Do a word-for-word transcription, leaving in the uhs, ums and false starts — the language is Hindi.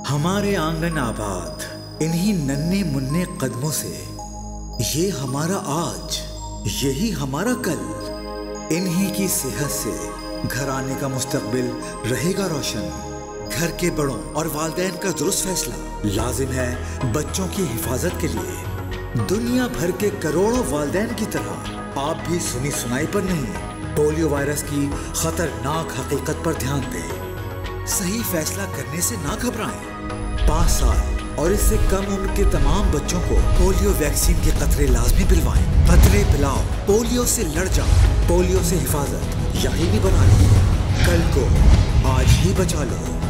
हमारे आंगन आबाद इन्हीं नन्हे मुन्ने कदमों से, ये हमारा आज, यही हमारा कल। इन्हीं की सेहत से घराने का मुस्तकबिल रहेगा रोशन। घर के बड़ों और वालिदैन का दुरुस्त फैसला लाजिम है बच्चों की हिफाजत के लिए। दुनिया भर के करोड़ों वालिदैन की तरह आप भी सुनी सुनाई पर नहीं, पोलियो वायरस की खतरनाक हकीकत पर ध्यान दें। सही फैसला करने से ना घबराएं। पाँच साल और इससे कम उम्र के तमाम बच्चों को पोलियो वैक्सीन के कतरे लाजमी पिलवाएं। कतरे पिलाओ, पोलियो से लड़ जाओ। पोलियो से हिफाजत यही भी बना लो, कल को आज ही बचा लो।